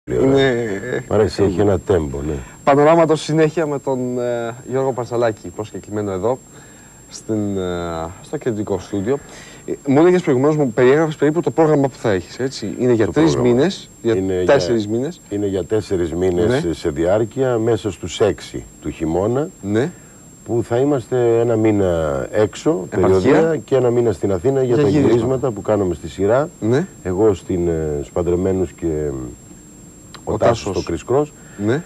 Μ' αρέσει, έχει ένα τέμπο, ναι. Πανοράματο συνέχεια με τον Γιώργο Παρσαλάκη, προσκεκλημένο εδώ, στο κεντρικό στούντιο. Μου έλεγες προηγουμένως, μου περιέγραφες περίπου το πρόγραμμα που θα έχεις, έτσι. Είναι για 3 μήνες, για 4 μήνες. Είναι για 4 μήνες, ναι, σε διάρκεια, μέσα στους 6 του χειμώνα. Ναι. Που θα είμαστε ένα μήνα έξω, περιοδία, και ένα μήνα στην Αθήνα για τα γυρίσματα που κάνουμε στη σειρά. Ναι. Εγώ στους Παντρεμένους και ο Τάσος στο Chris Cross. Ναι.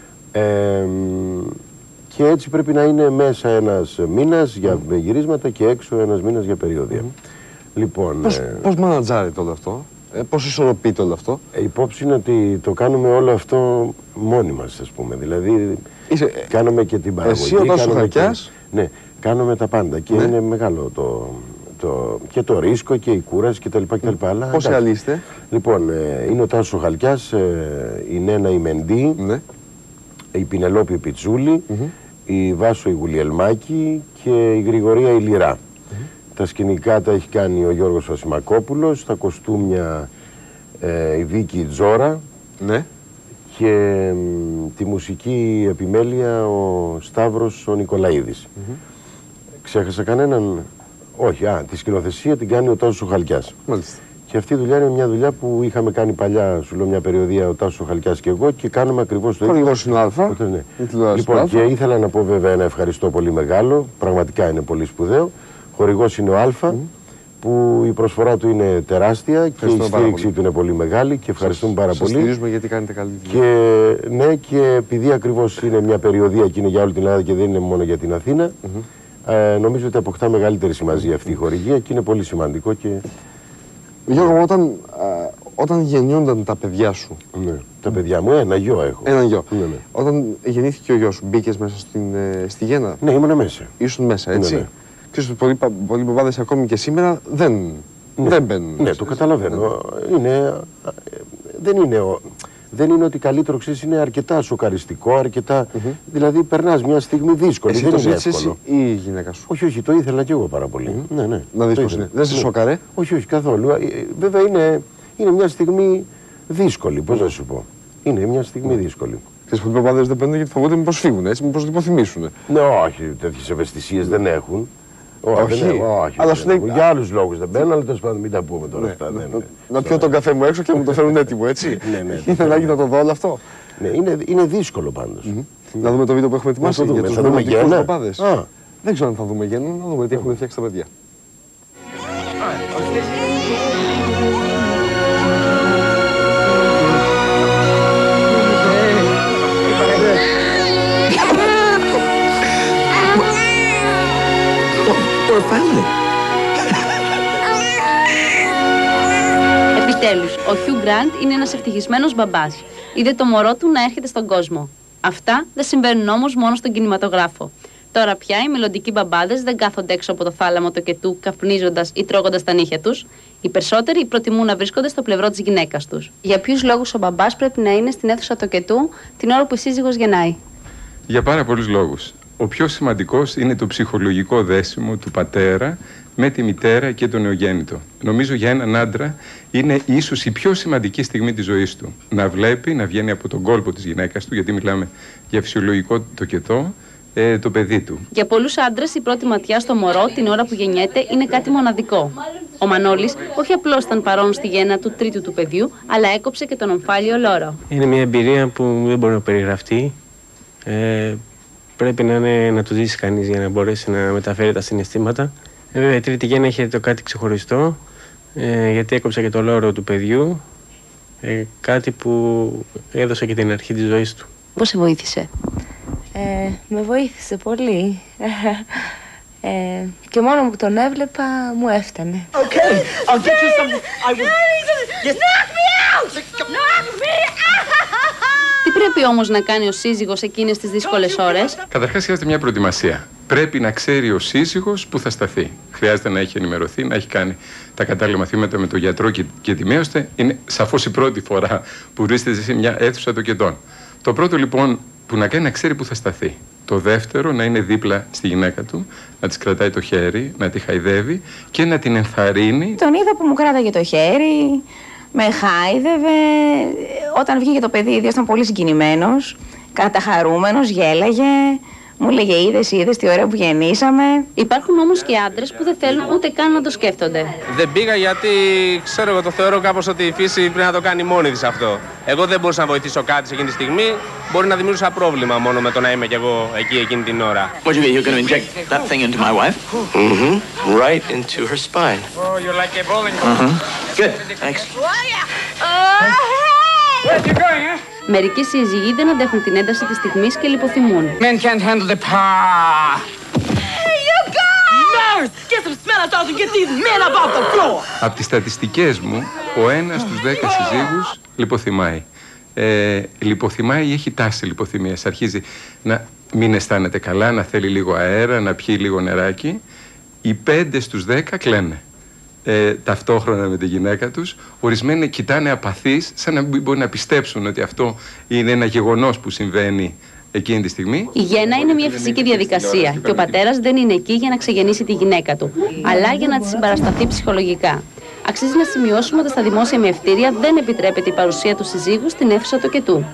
Και έτσι πρέπει να είναι μέσα ένας μήνας για γυρίσματα και έξω ένας μήνας για περιοδία. Λοιπόν, πώς μανατζάρετε όλο αυτό, πώς ισορροπείτε όλο αυτό? Υπόψη είναι ότι το κάνουμε όλο αυτό μόνοι μας, ας πούμε. Δηλαδή, κάνουμε και την παραγωγή. Εσύ ο Τάσος Χαλκιάς. Ναι, κάνουμε τα πάντα και είναι μεγάλο και το ρίσκο και η κούραση κτλ. Πόσοι άλλοι είστε? Λοιπόν, είναι ο Τάσος Χαλκιάς, η Νένα η Μεντή, η Πινελόπη Πιτσούλη, η Βάσο η Γουλιελμάκη και η Γρηγορία η Λυρά. Τα σκηνικά τα έχει κάνει ο Γιώργος Ασημακόπουλος, τα κοστούμια η Βίκη Τζόρα, ναι, και τη μουσική επιμέλεια ο Σταύρος ο Νικολαίδης. Ξέχασα κανέναν? Όχι, τη σκηνοθεσία την κάνει ο Τάσος ο Χαλκιάς. Μάλιστα. Και αυτή η δουλειά είναι μια δουλειά που είχαμε κάνει παλιά, σου λέω, μια περιοδία ο Τάσος ο Χαλκιάς και εγώ, και κάνουμε ακριβώς το ίδιο. Χορηγός είναι Α. Ναι. Λοιπόν, και ήθελα να πω βέβαια ένα ευχαριστώ πολύ μεγάλο, πραγματικά είναι πολύ σπουδαίο. Χορηγός είναι ο Α, που η προσφορά του είναι τεράστια και η στήριξή του είναι πολύ μεγάλη και ευχαριστούμε πάρα πολύ. Σας στηρίζουμε γιατί κάνετε καλή δουλειά. Και, ναι, και επειδή ακριβώς είναι μια περιοδία και είναι για όλη την Ελλάδα και δεν είναι μόνο για την Αθήνα, νομίζω ότι αποκτά μεγαλύτερη σημασία αυτή η χορηγία και είναι πολύ σημαντικό. Και... Γιώργο, όταν γεννιόνταν τα παιδιά σου. Ναι, τα παιδιά μου, ένα γιο έχω. Ένα γιο. Ναι, ναι. Όταν γεννήθηκε ο γιος σου, μπήκες μέσα στη γέννα? Ναι, ήμουν μέσα. Ήσουν μέσα, έτσι. Ναι, ναι. Ξέρεις ότι πολλοί παπάδες ακόμη και σήμερα δεν μπαίνουν. Ναι, το καταλαβαίνω. Δεν είναι ότι καλύτερο, ξέρεις, είναι αρκετά σοκαριστικό, αρκετά. Δηλαδή, περνάς μια στιγμή δύσκολη. Εσύ δεν το είναι ζήτησες εύκολο. ή η γυναίκα σου? Όχι, το ήθελα κι εγώ πάρα πολύ. Ναι, ναι. Να δεις πώς είναι. Δεν σε σοκάρε? Όχι, καθόλου. Βέβαια, είναι μια στιγμή δύσκολη, πώς να σου πω. Είναι μια στιγμή δύσκολη. Ξέρεις, πολλοί παπάδες δεν παίρνουν γιατί φοβούνται μήπως φύγουν, έτσι, μήπως λιποθυμήσουν. Ναι, όχι, τέτοιες ευαισθησίες δεν έχουν. Όχι, αλλά σου λέει για άλλους λόγους δεν μπαίνουν, αλλά τέλος πάντων μην τα πούμε τώρα αυτά. Να πιω τον καφέ μου έξω και να μου το φέρουν έτοιμο, έτσι. Ήθελα να το δω όλο αυτό. Ναι, είναι δύσκολο πάντως. Να δούμε το βίντεο που έχουμε ετοιμάσει για τους δημοτικούς παπάδες. Δεν ξέρω αν θα δούμε γέννα, να δούμε τι έχουν φτιάξει τα παιδιά. Επιτέλους, ο Χιου Γκραντ είναι ένας ευτυχισμένος μπαμπάς. Είδε το μωρό του να έρχεται στον κόσμο. Αυτά δεν συμβαίνουν όμως μόνο στον κινηματογράφο. Τώρα πια οι μελλοντικοί μπαμπάδες δεν κάθονται έξω από το θάλαμο τοκετού, καπνίζοντας ή τρώγοντας τα νύχια τους. Οι περισσότεροι προτιμούν να βρίσκονται στο πλευρό της γυναίκας τους. Για ποιους λόγους ο μπαμπάς πρέπει να είναι στην αίθουσα τοκετού την ώρα που η σύζυγος γεννάει? Για πάρα πολλούς λόγους. Ο πιο σημαντικός είναι το ψυχολογικό δέσιμο του πατέρα με τη μητέρα και τον νεογέννητο. Νομίζω για έναν άντρα είναι ίσως η πιο σημαντική στιγμή της ζωής του. Να βλέπει, να βγαίνει από τον κόλπο της γυναίκας του, γιατί μιλάμε για φυσιολογικό τοκετό, το παιδί του. Για πολλούς άντρες η πρώτη ματιά στο μωρό την ώρα που γεννιέται είναι κάτι μοναδικό. Ο Μανώλης όχι απλώς ήταν παρόν στη γέννα του τρίτου του παιδιού, αλλά έκοψε και τον ομφάλιο λόρο. Είναι μια εμπειρία που δεν μπορεί να περιγραφτεί. Πρέπει να το ζήσει κανείς για να μπορέσει να μεταφέρει τα συναισθήματα. Βέβαια η τρίτη γέννα είχε το κάτι ξεχωριστό, γιατί έκοψε και το λόρο του παιδιού, κάτι που έδωσε και την αρχή της ζωής του. Πώς σε βοήθησε? Με βοήθησε πολύ. Και μόνο που τον έβλεπα μου έφτανε. Τι πρέπει όμως να κάνει ο σύζυγος εκείνες τις δύσκολες ώρες? Καταρχάς χρειάζεται μια προετοιμασία. Πρέπει να ξέρει ο σύζυγος που θα σταθεί. Χρειάζεται να έχει ενημερωθεί, να έχει κάνει τα κατάλληλα μαθήματα με τον γιατρό και τη μέωστε. Είναι σαφώς η πρώτη φορά που βρίσκεται σε μια αίθουσα τοκετών. Το πρώτο λοιπόν που να κάνει να ξέρει που θα σταθεί. Το δεύτερο να είναι δίπλα στη γυναίκα του, να της κρατάει το χέρι, να τη χαϊδεύει και να την ενθαρρύνει. Τον είδα που μου κράταγε το χέρι, Με χάιδευε. Όταν βγήκε το παιδί, ήταν πολύ συγκινημένος, καταχαρούμενος, γέλαγε. Μου έλεγε είδες τι ωραία που γεννήσαμε. Υπάρχουν όμως και άντρες που δεν θέλουν ούτε καν να το σκέφτονται. Δεν πήγα γιατί ξέρω εγώ, το θεωρώ κάπως ότι η φύση πρέπει να το κάνει μόνη της αυτό. Εγώ δεν μπορούσα να βοηθήσω κάτι σε εκείνη τη στιγμή. Μπορεί να δημιούργησα πρόβλημα μόνο με το να είμαι κι εγώ εκεί εκείνη την ώρα. What do you mean? You're going to inject that thing into my wife? Mm-hmm. Right into her spine. Oh, you're like a bowling ball. Mm-hmm. Good. Thanks. Where you going, eh? Μερικοί σύζυγοι δεν αντέχουν την ένταση της στιγμής και λιποθυμούν. Men can't handle the power. Hey, you guys! Nurse, get some smelling salts and get these men up off the floor. Από τις στατιστικές μου, ο 1 στους 10 συζύγους λιποθυμάει. Λιποθυμάει ή έχει τάση λιποθυμίας. Αρχίζει να μην αισθάνεται καλά, να θέλει λίγο αέρα, να πιει λίγο νεράκι. Οι 5 στους 10 κλαίνε. Ταυτόχρονα με τη γυναίκα τους. Ορισμένοι κοιτάνε απαθείς, σαν να μην μπορεί να πιστέψουν ότι αυτό είναι ένα γεγονός που συμβαίνει εκείνη τη στιγμή. Η γέννα είναι μια φυσική διαδικασία και ο πατέρας δεν είναι εκεί για να ξεγεννήσει τη γυναίκα του, αλλά για να τη συμπαρασταθεί ψυχολογικά. Αξίζει να σημειώσουμε ότι στα δημόσια μευτήρια δεν επιτρέπεται η παρουσία του συζύγου στην αίθουσα τοκετού.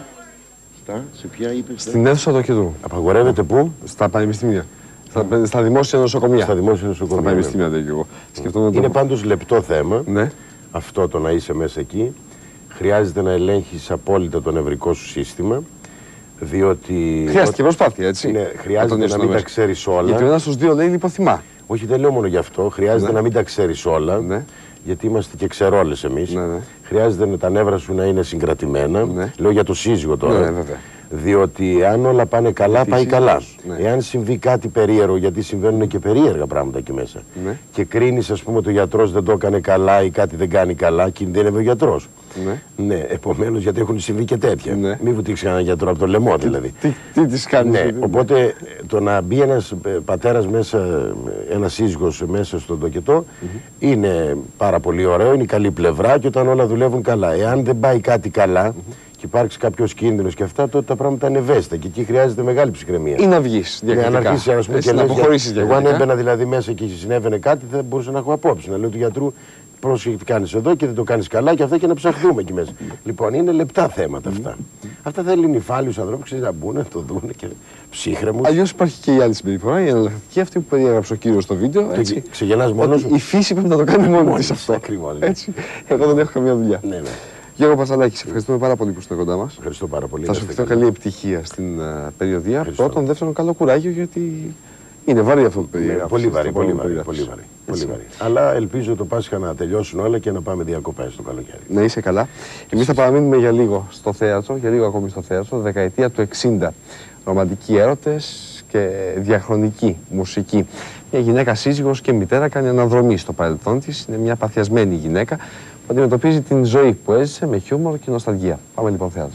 Στην αίθουσα τοκετού. Απαγορεύεται πού? Στα πανεπιστήμια. Στα δημόσια νοσοκομεία. Στα δημόσια νοσοκομεία. Στα πανεπιστήμια δεν και εγώ. Είναι πάντως λεπτό θέμα. Ναι. Αυτό το να είσαι μέσα εκεί. Χρειάζεται να ελέγχεις απόλυτα το νευρικό σου σύστημα. Διότι. Χρειάζεται και προσπάθεια, έτσι. Ναι, χρειάζεται να μην τα ξέρεις όλα. Γιατί ο ένας στους δύο λέει λιποθυμά. Όχι, δεν λέω μόνο γι' αυτό. Χρειάζεται να μην τα ξέρεις όλα. Ναι. Γιατί είμαστε και ξερόλες εμείς. Ναι. Χρειάζεται τα νεύρα σου να είναι συγκρατημένα. Ναι. Λέω για το σύζυγο τώρα. Ναι, βέβαια. Διότι αν όλα πάνε καλά, πάει καλά. Ναι. Εάν συμβεί κάτι περίεργο, γιατί συμβαίνουν και περίεργα πράγματα εκεί μέσα, ναι. και κρίνεις, ας πούμε, ότι ο γιατρός δεν το έκανε καλά ή κάτι δεν κάνει καλά, κινδύνευε ο γιατρός. Ναι. Ναι, επομένως, γιατί έχουν συμβεί και τέτοια. Ναι. Μην βουτήξει έναν γιατρό από το λαιμό, δηλαδή. Τι της κάνει. Ναι, οπότε το να μπει ένας πατέρας μέσα, ένας σύζυγος μέσα στον τοκετό, είναι πάρα πολύ ωραίο, είναι η καλή πλευρά και όταν όλα δουλεύουν καλά. Εάν δεν πάει κάτι καλά, και υπάρξει κάποιο κίνδυνο και αυτά, τότε τα πράγματα είναι ευαίσθητα και εκεί χρειάζεται μεγάλη ψυχραιμία. Ή να βγεις διακριτικά. Να αρχίσει να πούμε και να αποχωρήσεις εγώ αν έμπαινα δηλαδή μέσα και συνέβαινε κάτι, θα μπορούσα να έχω απόψη. Να λέω του γιατρού, πρόσεχε τι κάνεις εδώ και δεν το κάνεις καλά και αυτά και να ψαχθούμε εκεί μέσα. Λοιπόν, είναι λεπτά θέματα αυτά. Αυτά θέλει νυφάλιους ανθρώπους, ξέρεις, να μπουν, να το δουν και ψύχρεμους. Αλλιώς υπάρχει και η άλλη συμπεριφορά, η εναλλακτική αυτή που περιέγραψε ο κύριος στο βίντεο. Ξεγελάς μόνος σου. Η φύση πρέπει να το κάνει μόνη της αυτό. Ακριβώς. Εγώ δεν έχω καμία δουλειά. Ναι. Γιώργο Πασαλάκη, σε ευχαριστούμε πάρα πολύ που είστε κοντά μας. Ευχαριστώ πάρα πολύ. Θα σου ευχηθώ καλή επιτυχία στην περιοδία. Πρώτον, δεύτερον, καλό κουράγιο γιατί είναι βαρύ αυτό το περίεργο. Πολύ βαρύ. Αλλά ελπίζω το Πάσχα να τελειώσουν όλα και να πάμε διακοπές το καλοκαίρι. Να είσαι καλά. Εμείς θα παραμείνουμε για λίγο στο θέατρο, για λίγο ακόμη στο θέατρο, δεκαετία του 60. Ρομαντικοί έρωτες και διαχρονική μουσική. Μια γυναίκα σύζυγος και μητέρα κάνει αναδρομή στο παρελθόν της. Είναι μια παθιασμένη γυναίκα που αντιμετωπίζει την ζωή που έζησε με χιούμορ και νοσταλγία. Πάμε λοιπόν θέατρο.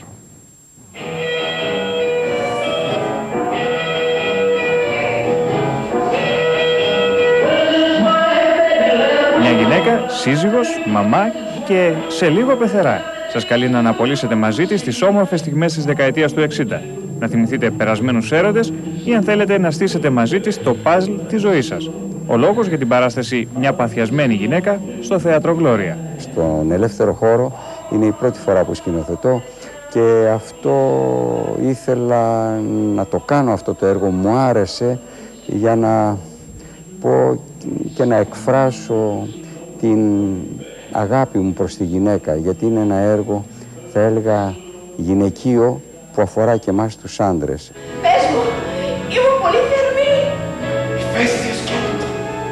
Μια γυναίκα, σύζυγος, μαμά και σε λίγο πεθερά. Σας καλεί να αναπολύσετε μαζί της τις όμορφες στιγμές της δεκαετίας του 60. Να θυμηθείτε περασμένους έρωτες ή αν θέλετε να στήσετε μαζί της το παζλ της ζωής σας. Ο λόγος για την παράσταση «Μια παθιασμένη γυναίκα» στο Θέατρο Γλώρια. Στον ελεύθερο χώρο είναι η πρώτη φορά που σκηνοθετώ και αυτό ήθελα να το κάνω αυτό το έργο. Μου άρεσε για να πω και να εκφράσω την αγάπη μου προς τη γυναίκα, γιατί είναι ένα έργο, θα έλεγα, γυναικείο που αφορά και εμάς τους άντρες. Πες μου, ήμουν πολύ θερμή. Ηφαίστειο σκέπτο.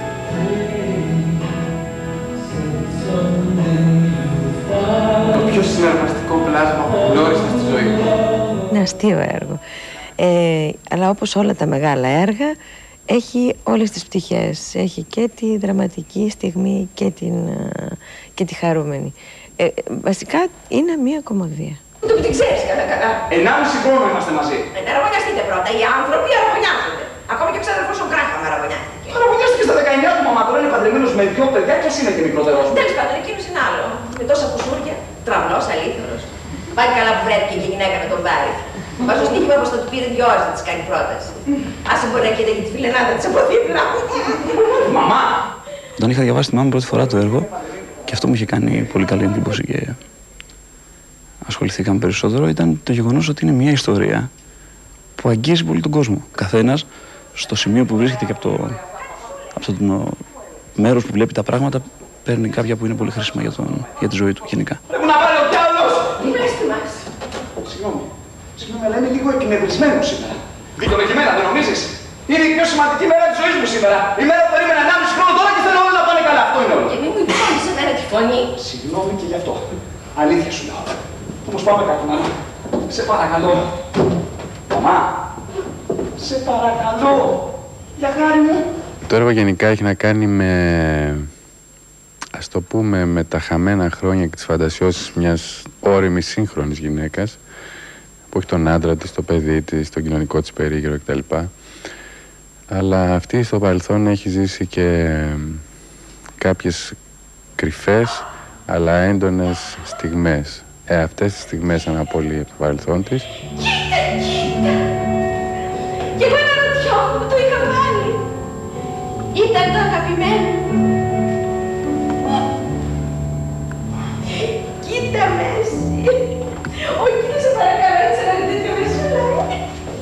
Το πιο συναρπαστικό πλάσμα που γνώρισα στη ζωή μου. Είναι αστείο έργο. Αλλά όπως όλα τα μεγάλα έργα, έχει όλες τις πτυχές. Έχει και τη δραματική στιγμή και τη χαρούμενη. Βασικά είναι μία κομμωδία. Το που την ξέρεις καλά. 1,5 χρόνο είμαστε μαζί. Να ραβωνιαστείτε πρώτα. Οι άνθρωποι αραβωνιάζονται. Ακόμα και ο ξάδερφος ο Γκράχαμ αραβωνιάστηκε. Αραβωνιάστηκε στα 19 του, μαμά. Τώρα είναι παντρεμένος με 2 παιδιά και εσύ είναι και μικρότερος. Τέλος πάντων, εκείνος είναι άλλο. Με τόσα κουσούρια, τραυλός, αλήθωρος. Πάλι καλά που βρέθηκε και η γυναίκα να τον πάρει. Βάζω στοίχημα πως θα του πήρε 2 ώρες να της κάνει πρόταση. Άσε μπορεί να κοίτα και τη φιλενάδα της από δίπλα. Μαμά! Όταν είχα διαβάσει τη μάμα πρώτη φορά το έργο, και αυτό μου είχε κάνει πολύ καλή εντύπωση και ασχοληθήκαμε περισσότερο, ήταν το γεγονός ότι είναι μια ιστορία που αγγίζει πολύ τον κόσμο. Καθένας στο σημείο που βρίσκεται και από το μέρος που βλέπει τα πράγματα παίρνει κάποια που είναι πολύ χρήσιμα για τη ζωή του γενικά. Πρέπει να πάρει ο διάολος! Είμαστε μας. Συγγνώμη, αλλά είμαι λίγο εκνευρισμένος σήμερα. Δικαιολογημένα, δεν νομίζεις? Είναι η πιο σημαντική μέρα της ζωής μου σήμερα. Η μέρα που περίμενα 1,5 χρόνο τώρα και θέλω όλα να πάνε καλά. Αυτό είναι όλο. Και μην μου υπόνεις εμένα τη φωνή. Συγγνώμη και γι' αυτό. Αλήθεια σου λέω. Όμως πάμε κάτω, μάνα. Σε παρακαλώ. Μαμά. Σε παρακαλώ. Για χάρη μου. Το έργο γενικά έχει να κάνει με, ας το πούμε, με τα χαμένα χρόνια και τις φαντασιώσεις μιας όριμης σύγχρονης γυναίκας που έχει τον άντρα της, το παιδί της, τον κοινωνικό της περίγυρο κτλ. Αλλά αυτή στο παρελθόν έχει ζήσει και κάποιες κρυφές αλλά έντονες στιγμές. Αυτές τις στιγμές αναπολύει από το παρελθόν της. Κοίτα! Και εγώ αναρωτιόμουν που το είχα βάλει. Ήταν το αγαπημένο. Κοίτα Μέση. Όχι, σε παρακαλώ, έτσι ένα τέτοιο μεσούλα.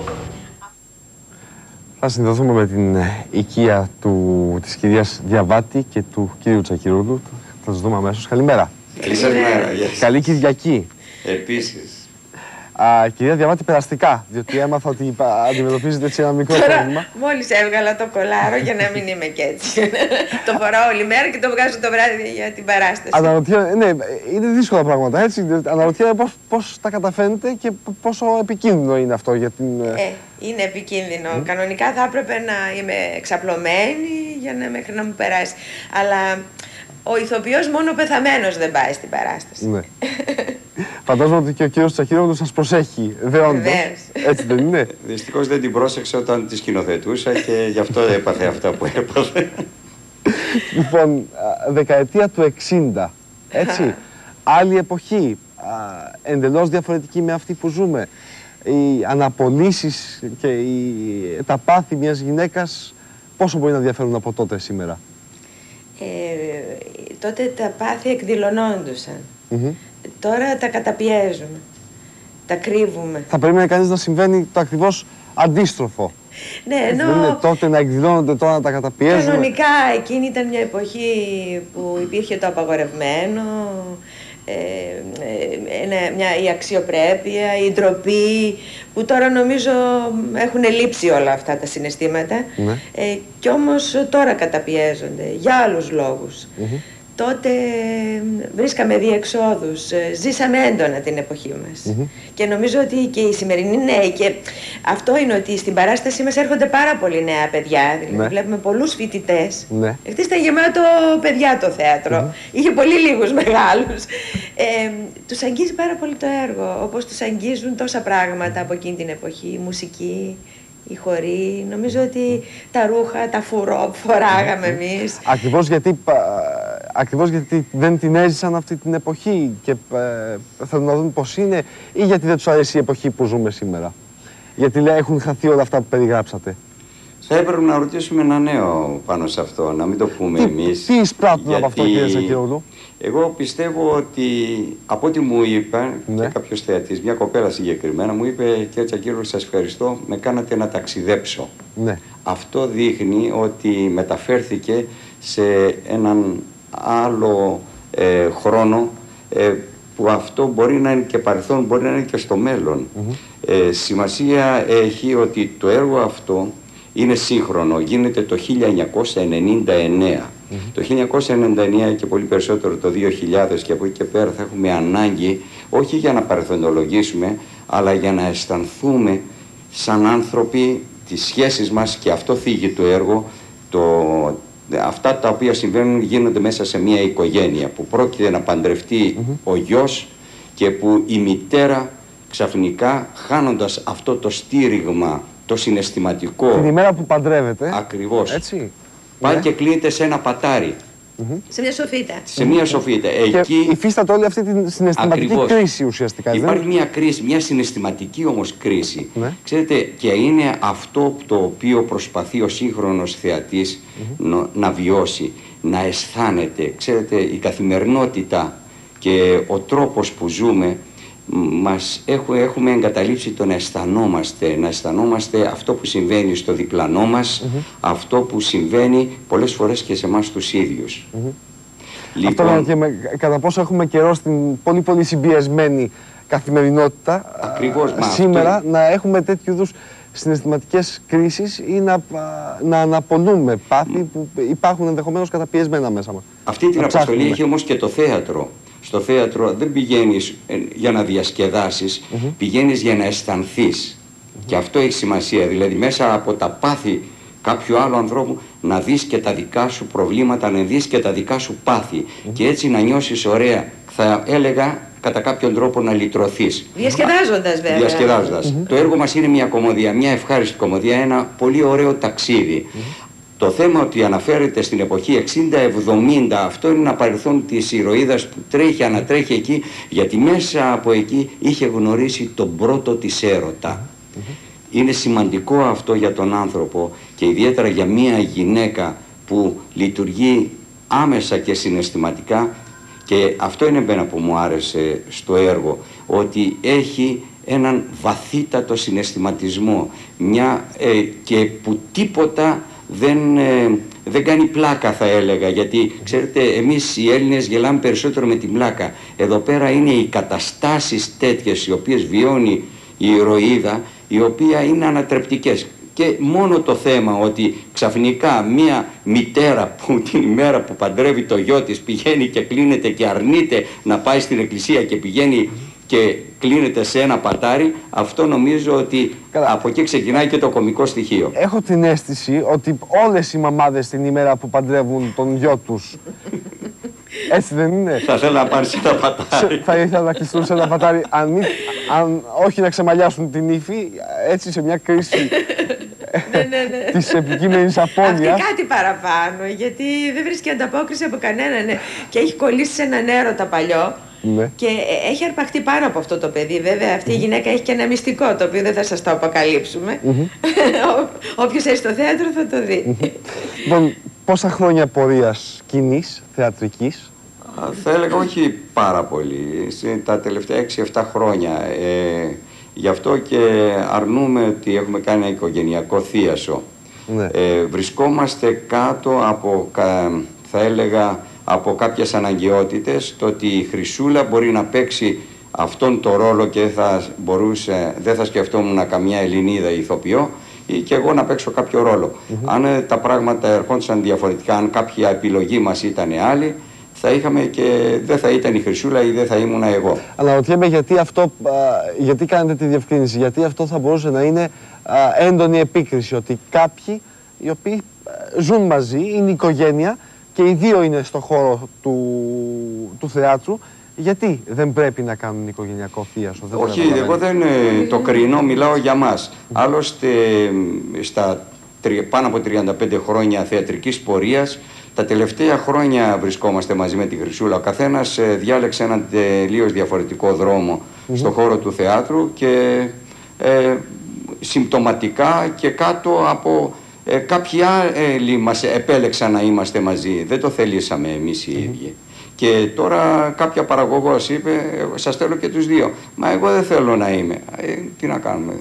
Θα συνδεθούμε με την οικία της κυρίας Διαβάτη και του κυρίου Τσακυρούλου. Θα τους δούμε αμέσως. Καλημέρα. Καλή σας μέρα. Καλή Κυριακή. Επίσης. Κυρία Διαβάτη, περαστικά, διότι έμαθα ότι αντιμετωπίζετε έτσι ένα μικρό πρόβλημα. Μόλις έβγαλα το κολάρο για να μην είμαι και έτσι. Το φοράω όλη μέρα και το βγάζω το βράδυ για την παράσταση. Αναρωτιέμαι, ναι, είναι δύσκολα πράγματα, έτσι. Αναρωτιέμαι πώς τα καταφέρνετε και πόσο επικίνδυνο είναι αυτό για την... Είναι επικίνδυνο. Κανονικά θα έπρεπε να είμαι εξαπλωμένη μέχρι να μου περάσει. Αλλά ο ηθοποιός μόνο πεθαμένος δεν πάει στην παράσταση. Ναι. Φαντάζομαι ότι και ο κύριος Τσακύρογλου σας προσέχει, δεόντως. Έτσι δεν είναι? Δυστυχώς δεν την πρόσεξε όταν τη σκηνοθετούσα και γι' αυτό έπαθε αυτά που έπαθε. Λοιπόν, δεκαετία του 60, έτσι, άλλη εποχή, εντελώς διαφορετική με αυτή που ζούμε. Οι αναπολύσεις και τα πάθη μιας γυναίκας πόσο μπορεί να διαφέρουν από τότε σήμερα? Τότε τα πάθη εκδηλωνόντουσαν. Τώρα τα καταπιέζουμε, τα κρύβουμε. Θα περίμενε κανείς να συμβαίνει το ακριβώς αντίστροφο. Ναι, ενώ... Δεν είναι τότε να εκδηλώνονται, τώρα να τα καταπιέζουμε. Κανονικά εκείνη ήταν μια εποχή που υπήρχε το απαγορευμένο, η αξιοπρέπεια, η ντροπή, που τώρα νομίζω έχουν λείψει όλα αυτά τα συναισθήματα. Ναι. Κι όμως τώρα καταπιέζονται για άλλους λόγους. Τότε βρίσκαμε διεξόδους, ζήσαμε έντονα την εποχή μας. Και νομίζω ότι και οι σημερινοί νέοι, και αυτό είναι ότι στην παράστασή μας έρχονται πάρα πολλοί νέα παιδιά, δηλαδή βλέπουμε πολλούς φοιτητές. Εχθές ήταν γεμάτο παιδιά το θέατρο, είχε πολύ λίγους μεγάλους. Τους αγγίζει πάρα πολύ το έργο, όπως τους αγγίζουν τόσα πράγματα από εκείνη την εποχή, η μουσική, οι χοροί, νομίζω ότι τα ρούχα, τα φουρό που φοράγαμε εμείς. Ακριβώς γιατί δεν την έζησαν αυτή την εποχή και θέλουν να δουν πώς είναι, ή γιατί δεν τους αρέσει η εποχή που ζούμε σήμερα? Γιατί έχουν χαθεί όλα αυτά που περιγράψατε. Θα έπρεπε να ρωτήσουμε ένα νέο πάνω σε αυτό, να μην το πούμε εμείς. Τι εισπράττουν από αυτό, κύριε Τσακυρόγλου? Εγώ πιστεύω ότι από ό,τι μου είπε και κάποιος θεατής, μια κοπέλα συγκεκριμένα, μου είπε: κύριε Τσακυρόγλου, σας ευχαριστώ, με κάνατε να ταξιδέψω. Αυτό δείχνει ότι μεταφέρθηκε σε έναν άλλο χρόνο, που αυτό μπορεί να είναι και παρελθόν, μπορεί να είναι και στο μέλλον. Σημασία έχει ότι το έργο αυτό είναι σύγχρονο, γίνεται το 1999. Το 1999 και πολύ περισσότερο το 2000, και από εκεί και πέρα θα έχουμε ανάγκη όχι για να παρελθοντολογήσουμε, αλλά για να αισθανθούμε σαν άνθρωποι τις σχέσεις μας, και αυτό θίγει το έργο, αυτά τα οποία συμβαίνουν γίνονται μέσα σε μια οικογένεια που πρόκειται να παντρευτεί ο γιος και που η μητέρα ξαφνικά, χάνοντας αυτό το στήριγμα, το συναισθηματικό... Την ημέρα που παντρεύεται. Ακριβώς. Έτσι. Πάει και κλείνεται σε ένα πατάρι. Σε μια σοφίτα. Σε μια σοφίτα. Εκεί υφίσταται όλη αυτή τη συναισθηματική κρίση ουσιαστικά. Υπάρχει μια κρίση, μια συναισθηματική όμως κρίση. Ξέρετε, και είναι αυτό το οποίο προσπαθεί ο σύγχρονος θεατής να βιώσει. να αισθάνεται. Ξέρετε, η καθημερινότητα και ο τρόπος που ζούμε έχουμε εγκαταλείψει το να αισθανόμαστε αυτό που συμβαίνει στο διπλανό μας, αυτό που συμβαίνει πολλές φορές και σε εμάς τους ίδιους. Λοιπόν, αυτό και κατά πόσο έχουμε καιρό στην πολύ πολύ συμπιεσμένη καθημερινότητα σήμερα να έχουμε τέτοιου είδους συναισθηματικές κρίσεις ή να αναπολούμε πάθη που υπάρχουν ενδεχομένως καταπιεσμένα μέσα μας. Αυτή την αποστολή έχει όμως και το θέατρο. Στο θέατρο δεν πηγαίνεις για να διασκεδάσεις, πηγαίνεις για να αισθανθείς. Και αυτό έχει σημασία, δηλαδή μέσα από τα πάθη κάποιου άλλου ανθρώπου να δεις και τα δικά σου προβλήματα, να δεις και τα δικά σου πάθη και έτσι να νιώσεις ωραία, θα έλεγα κατά κάποιον τρόπο να λυτρωθείς. Διασκεδάζοντας βέβαια. Διασκεδάζοντας. Το έργο μας είναι μια κομμωδία, μια ευχάριστη κομμωδία, ένα πολύ ωραίο ταξίδι. Το θέμα ότι αναφέρεται στην εποχή 60-70, αυτό είναι ένα παρελθόν της ηρωίδας που τρέχει, ανατρέχει εκεί, γιατί μέσα από εκεί είχε γνωρίσει τον πρώτο της έρωτα. Είναι σημαντικό αυτό για τον άνθρωπο και ιδιαίτερα για μια γυναίκα που λειτουργεί άμεσα και συναισθηματικά, και αυτό είναι ένα που μου άρεσε στο έργο, ότι έχει έναν βαθύτατο συναισθηματισμό και που τίποτα δεν κάνει πλάκα, θα έλεγα, γιατί ξέρετε εμείς οι Έλληνες γελάμε περισσότερο με την πλάκα. Εδώ πέρα είναι οι καταστάσεις τέτοιες οι οποίες βιώνει η ηρωίδα, οι οποίες είναι ανατρεπτικές. Και μόνο το θέμα ότι ξαφνικά μία μητέρα που την ημέρα που παντρεύει το γιο της πηγαίνει και κλείνεται και αρνείται να πάει στην εκκλησία και πηγαίνει και κλείνεται σε ένα πατάρι, αυτό νομίζω ότι από εκεί ξεκινάει και το κωμικό στοιχείο. Έχω την αίσθηση ότι όλες οι μαμάδες την ημέρα που παντρεύουν τον γιο τους, έτσι δεν είναι? Θα θέλω να πάρει σε ένα πατάρι. Θα ήθελα να κλειστούν σε ένα πατάρι, αν όχι να ξεμαλιάσουν την ύφη, έτσι σε μια κρίση της επικείμενης απώλειας. Αυτή κάτι παραπάνω, γιατί δεν βρίσκει ανταπόκριση από κανέναν και έχει κολλήσει σε έναν έρωτα παλιό. Ναι. Και έχει αρπαχτεί πάνω από αυτό το παιδί. Βέβαια αυτή η γυναίκα έχει και ένα μυστικό, το οποίο δεν θα σας το αποκαλύψουμε. Όποιος έρθει στο θέατρο θα το δει. Λοιπόν, πόσα χρόνια πορείας κοινής, θεατρικής? Θα έλεγα όχι πάρα πολύ, τα τελευταία 6-7 χρόνια. Γι' αυτό και αρνούμε ότι έχουμε κάνει ένα οικογενειακό θίασο. Ναι. Βρισκόμαστε κάτω από, θα έλεγα, από κάποιες αναγκαιότητες, το ότι η Χρυσούλα μπορεί να παίξει αυτόν τον ρόλο και δεν θα σκεφτόμουν καμιά Ελληνίδα ηθοποιό, ή και εγώ να παίξω κάποιο ρόλο. Αν τα πράγματα ερχόντουσαν διαφορετικά, αν κάποια επιλογή μας ήταν άλλη, θα είχαμε και δεν θα ήταν η Χρυσούλα ή δεν θα ήμουν εγώ. Αλλά ρωτιέμαι γιατί κάνετε τη διευκρίνηση, γιατί αυτό θα μπορούσε να είναι έντονη επίκριση, ότι κάποιοι οι οποίοι ζουν μαζί, είναι οικογένεια και οι δύο είναι στο χώρο του θεάτρου, γιατί δεν πρέπει να κάνουν οικογενειακό θίασο? Όχι, εγώ δεν το κρίνω, μιλάω για μας. Άλλωστε, στα πάνω από 35 χρόνια θεατρικής πορείας, τα τελευταία χρόνια βρισκόμαστε μαζί με τη Χρυσούλα. Ο καθένας διάλεξε έναν τελείως διαφορετικό δρόμο στον χώρο του θεάτρου και συμπτωματικά και κάτω από κάποιοι άλλοι μας επέλεξαν να είμαστε μαζί. Δεν το θελήσαμε εμείς οι ίδιοι. Και τώρα κάποια παραγωγός είπε, σας θέλω και τους δύο. Μα εγώ δεν θέλω να είμαι. Τι να κάνουμε?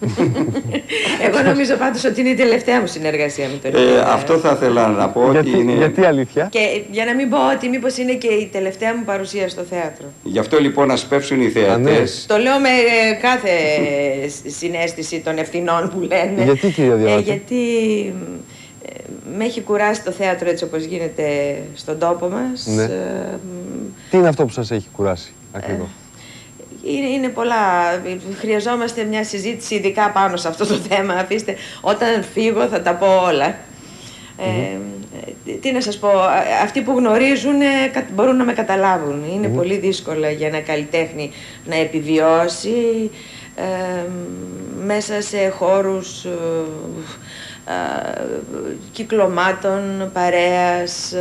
Εγώ νομίζω πάντως ότι είναι η τελευταία μου συνεργασία με τον ίδιο. Αυτό θα ήθελα να πω. Γιατί αλήθεια? Και για να μην πω ότι μήπως είναι και η τελευταία μου παρουσία στο θέατρο. Γι' αυτό λοιπόν να σπεύσουν οι θεατές. Το λέω με κάθε συναίσθηση των ευθυνών που λένε. Γιατί, κύριε Διαβάτη? Γιατί με έχει κουράσει το θέατρο έτσι όπως γίνεται στον τόπο μας. Ναι. Τι είναι αυτό που σας έχει κουράσει ακριβώς? Είναι πολλά. Χρειαζόμαστε μια συζήτηση ειδικά πάνω σε αυτό το θέμα. Αφήστε, όταν φύγω θα τα πω όλα. Τι να σας πω, αυτοί που γνωρίζουν μπορούν να με καταλάβουν. Είναι πολύ δύσκολο για ένα καλλιτέχνη να επιβιώσει μέσα σε χώρους κυκλωμάτων, παρέας.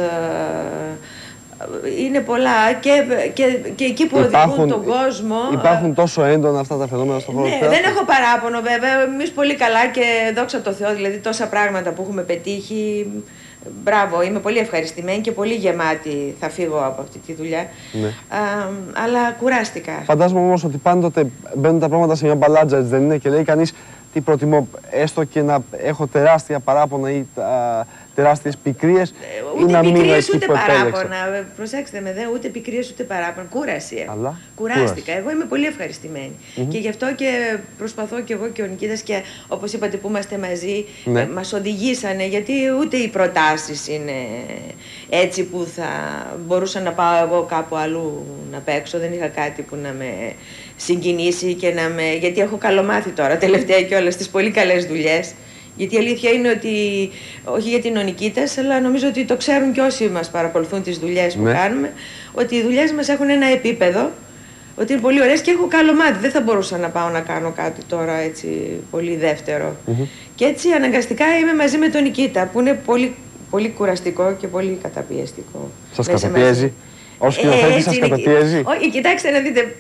Είναι πολλά και εκεί που οδηγούν τον κόσμο. Υπάρχουν τόσο έντονα αυτά τα φαινόμενα στον χώρο του θεάτρου? Δεν έχω παράπονο βέβαια. Εμείς πολύ καλά και δόξα τω Θεώ, δηλαδή τόσα πράγματα που έχουμε πετύχει, Μπράβο, είμαι πολύ ευχαριστημένη και πολύ γεμάτη θα φύγω από αυτή τη δουλειά. Ναι. Αλλά κουράστηκα. Φαντάζομαι όμως ότι πάντοτε μπαίνουν τα πράγματα σε μια μπαλάτζα, έτσι δεν είναι, και λέει κανείς τι προτιμώ, έστω και να έχω τεράστια παράπονα ή τεράστιες πικρίες, ή να μείνω εκεί ούτε που επέλεξα. παράπονα. Προσέξτε με, ούτε πικρίες ούτε παράπονα. Κούραση. Αλλά κουράστηκα. Εγώ είμαι πολύ ευχαριστημένη. Και γι' αυτό και προσπαθώ και εγώ και ο Νικήτας, και όπως είπατε που είμαστε μαζί, μας οδηγήσανε, γιατί ούτε οι προτάσεις είναι έτσι που θα μπορούσα να πάω εγώ κάπου αλλού να παίξω. Δεν είχα κάτι που να με συγκινήσει και να με... Γιατί έχω καλομάθει τώρα τελευταία και όλες τις πολύ καλές δουλειές. Γιατί η αλήθεια είναι ότι, όχι γιατί είναι ο Νικήτας, αλλά νομίζω ότι το ξέρουν και όσοι μας παρακολουθούν τις δουλειές που κάνουμε, ότι οι δουλειές μας έχουν ένα επίπεδο, ότι είναι πολύ ωραίες και έχω καλομάθει. Δεν θα μπορούσα να πάω να κάνω κάτι τώρα έτσι πολύ δεύτερο. Και έτσι αναγκαστικά είμαι μαζί με τον Νικήτα, που είναι πολύ, πολύ κουραστικό και πολύ καταπιεστικό. Σας καταπιέζει? Ως σκηνοθέτης σας καταπιέζει? Όχι, κοιτάξτε να δείτε.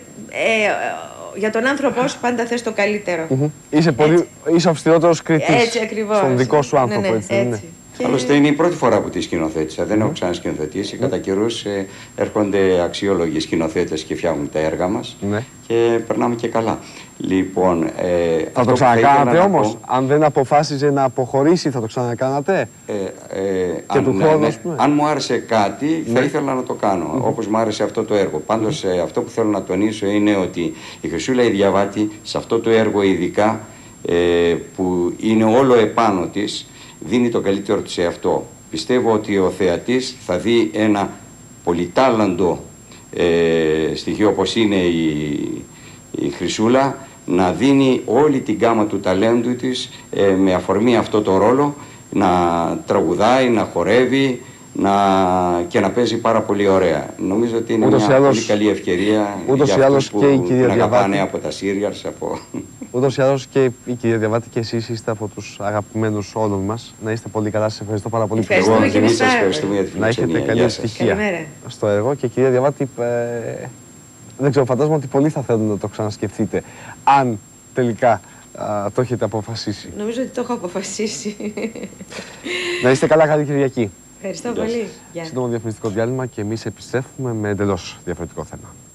Για τον άνθρωπό σου πάντα θες το καλύτερο. Είσαι ο αυστηρότερος κριτής στον δικό σου άνθρωπο, έτσι δεν είναι? Άλλωστε είναι η πρώτη φορά που τη σκηνοθέτησα, δεν έχω ξανασκηνοθετήσει. Κατά καιρούς έρχονται αξιόλογοι σκηνοθέτες και φτιάχνουν τα έργα μας και περνάμε και καλά. Λοιπόν, θα το ξανακάνατε όμως? Αν δεν αποφάσιζε να αποχωρήσει, θα το ξανακάνατε? Και του χρόνου, αν μου άρεσε κάτι, θα ήθελα να το κάνω, όπως μου άρεσε αυτό το έργο. Πάντως αυτό που θέλω να τονίσω είναι ότι η Χρυσούλα η Διαβάτη, σε αυτό το έργο ειδικά, που είναι όλο επάνω της, δίνει το καλύτερο της σε αυτό. Πιστεύω ότι ο θεατής θα δει ένα πολυτάλαντο στοιχείο όπως είναι η Χρυσούλα, να δίνει όλη την γάμα του ταλέντου της με αφορμή αυτό το ρόλο, να τραγουδάει, να χορεύει και να παίζει πάρα πολύ ωραία. Νομίζω ότι είναι μια πολύ καλή ευκαιρία για αυτούς που την αγαπάνε από τα σύριαλς. Ούτως ή άλλως και η κυρία Διαβάτη και εσείς είστε από τους αγαπημένους όλων μας. Να είστε πολύ καλά, σας ευχαριστώ πάρα πολύ. Ευχαριστούμε και εμείς σας ευχαριστούμε για τη φιλοξενία. Να έχετε καλή ευτυχία στο έργο. Και κυρία Διαβάτη, δεν ξέρω, φαντάζομαι ότι πολλοί θα θέλουν να το ξανασκεφτείτε, αν τελικά το έχετε αποφασίσει. Νομίζω ότι το έχω αποφασίσει. Να είστε καλά, καλή Κυριακή. Ευχαριστώ πολύ. Σύντομο διαφημιστικό διάλειμμα και εμείς επιστρέφουμε με εντελώς διαφορετικό θέμα.